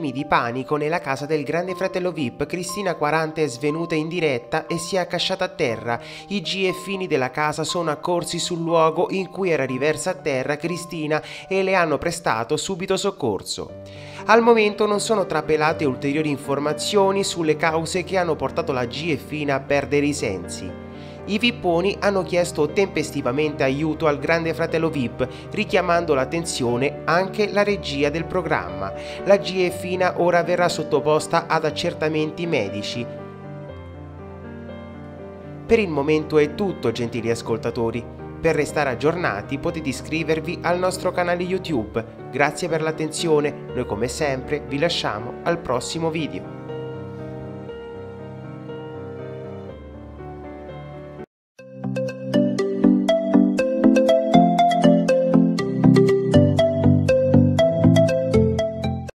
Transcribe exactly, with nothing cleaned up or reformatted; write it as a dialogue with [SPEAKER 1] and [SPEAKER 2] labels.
[SPEAKER 1] attimi di panico nella casa del grande fratello V I P. Cristina quaranta è svenuta in diretta e si è accasciata a terra. I G F fini della casa sono accorsi sul luogo in cui era riversa a terra Cristina e le hanno prestato subito soccorso. Al momento non sono trapelate ulteriori informazioni sulle cause che hanno portato la G F fina a perdere i sensi. I vipponi hanno chiesto tempestivamente aiuto al grande fratello V I P, richiamando l'attenzione anche la regia del programma. La G F fina ora verrà sottoposta ad accertamenti medici. Per il momento è tutto, gentili ascoltatori. Per restare aggiornati potete iscrivervi al nostro canale YouTube. Grazie per l'attenzione, noi come sempre vi lasciamo al prossimo video.